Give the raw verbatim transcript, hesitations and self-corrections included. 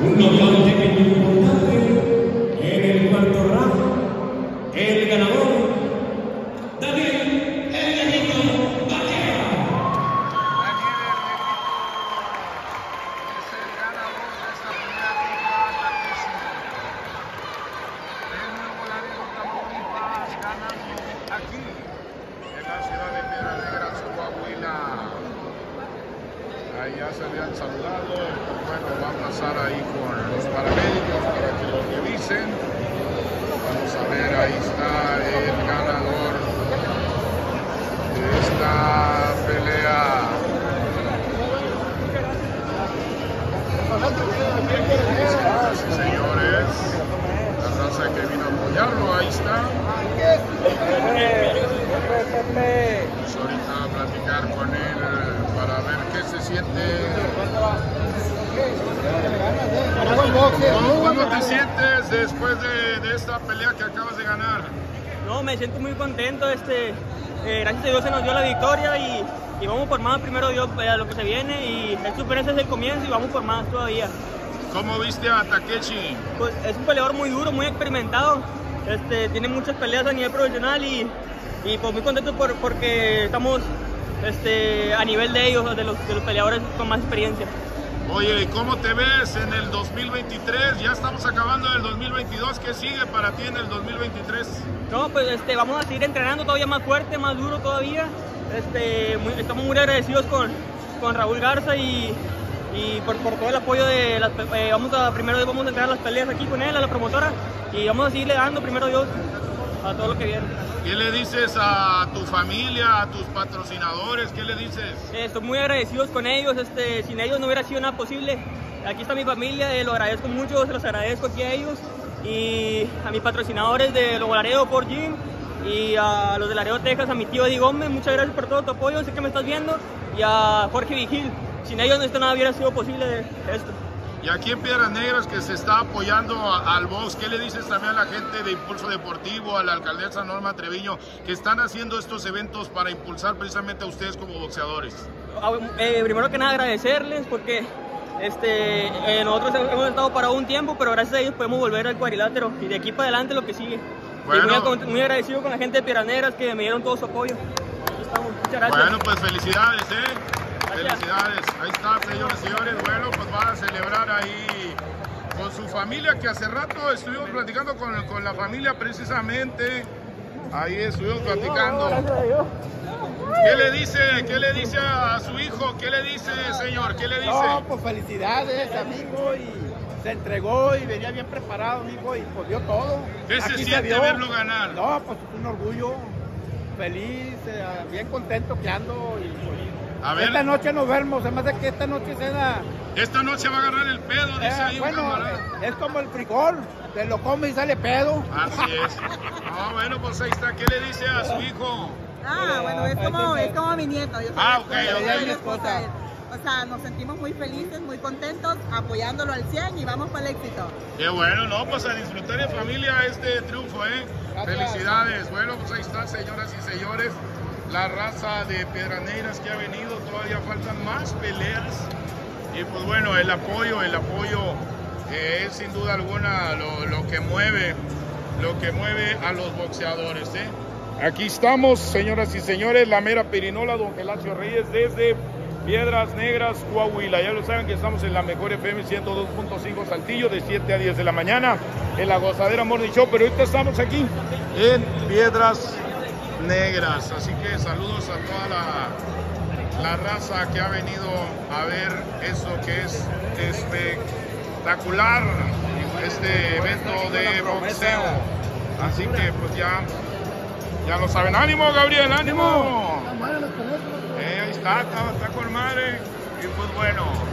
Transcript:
Un knockout técnico importante en el cuarto round. El ganador, Daniel El Negrito Vaquero. Es el ganador de esta primera ronda, taquísimo. El Nuevo Laredo, Tamaulipas, ganando aquí, en la ciudad de Piedras Negras, Coahuila. Ahí ya se habían saludado. Bueno, va a pasar ahí con los paramédicos para que lo revisen. Vamos a ver, ahí está el ganador de esta pelea. Señoras y señores, la raza que vino a apoyarlo, ahí está. Vamos ahorita a platicar con él para ver qué se siente. ¿Cómo, cómo te sientes después de, de esta pelea que acabas de ganar? No, me siento muy contento. Este, eh, gracias a Dios se nos dio la victoria y, y vamos por más. Primero Dios, a lo que se viene, y esto apenas es el comienzo y vamos por más todavía. ¿Cómo viste a Takeshi? Pues es un peleador muy duro, muy experimentado. Este, tiene muchas peleas a nivel profesional y, y pues muy contento por, porque estamos este, a nivel de ellos, de los, de los peleadores con más experiencia. Oye, ¿y cómo te ves en el dos mil veintitrés? Ya estamos acabando el dos mil veintidós. ¿Qué sigue para ti en el dos mil veintitrés? No, pues este, vamos a seguir entrenando todavía más fuerte, más duro todavía. Este, muy, estamos muy agradecidos con, con Raúl Garza y, y por, por todo el apoyo de las, eh, vamos a primero vamos a entrenar las peleas aquí con él, a la promotora, y vamos a seguirle dando primero Dios a todo lo que viene. ¿Qué le dices a tu familia, a tus patrocinadores? ¿Qué le dices? Eh, estoy muy agradecidos con ellos. Este, sin ellos no hubiera sido nada posible. Aquí está mi familia, eh, lo agradezco mucho, se los agradezco aquí a ellos y a mis patrocinadores de Nuevo Laredo por Gym y a los de Laredo, Texas, a mi tío Eddie Gómez. Muchas gracias por todo tu apoyo, sé que me estás viendo, y a Jorge Vigil. Sin ellos esto nada hubiera sido posible esto. Y aquí en Piedras Negras, que se está apoyando a, al box, ¿qué le dices también a la gente de Impulso Deportivo, a la alcaldesa Norma Treviño, que están haciendo estos eventos para impulsar precisamente a ustedes como boxeadores? Eh, primero que nada agradecerles porque este, eh, nosotros hemos estado parados un tiempo, pero gracias a ellos podemos volver al cuadrilátero y de aquí para adelante lo que sigue. Bueno, y muy, muy agradecido con la gente de Piedras Negras que me dieron todo su apoyo. Aquí estamos. Muchas gracias. Bueno, pues felicidades, ¿eh? Felicidades, ahí está, señores y señores. Bueno, pues van a celebrar ahí con su familia, que hace rato estuvimos platicando con, con la familia precisamente. Ahí estuvimos platicando. ¿Qué le dice? ¿Qué le dice a su hijo? ¿Qué le dice, señor? ¿Qué le dice? No, pues felicidades, amigo, y se entregó y venía bien preparado, amigo, y pues dio todo. ¿Qué se Aquí siente se verlo ganar? No, pues es un orgullo, feliz, eh, bien contento que ando y pues, a ver, esta noche nos vemos, además de que esta noche cena. Esta noche va a agarrar el pedo, dice Eh, ahí un bueno, camarada. es como el frijol, te lo come y sale pedo. Así es. Ah, bueno, pues ahí está. ¿Qué le dice a su hijo? Ah, bueno, es como, es como mi nieto. Yo soy Ah, la ok, esposa, ok. yo soy la esposa de él. O sea, nos sentimos muy felices, muy contentos, apoyándolo al cien y vamos para el éxito. Qué bueno, no, pues a disfrutar en familia este triunfo, ¿eh? Gracias. Felicidades. Bueno, pues ahí está, señoras y señores, la raza de Piedras Negras que ha venido. Todavía faltan más peleas. Y pues bueno, el apoyo, el apoyo eh, es sin duda alguna lo, lo que mueve, lo que mueve a los boxeadores, ¿eh? Aquí estamos, señoras y señores, la mera pirinola, don Gelacio Reyes, desde Piedras Negras, Coahuila. Ya lo saben que estamos en la mejor F M ciento dos punto cinco Saltillo, de siete a diez de la mañana, en la Gozadera Morning Show, pero ahorita estamos aquí en Piedras Negras. Así que saludos a toda la, la raza que ha venido a ver eso que es espectacular, este evento de boxeo. Así que pues ya, ya lo saben. ¡Ánimo, Gabriel! ¡Ánimo! Eh, ahí está, está, está con madre. Y pues bueno,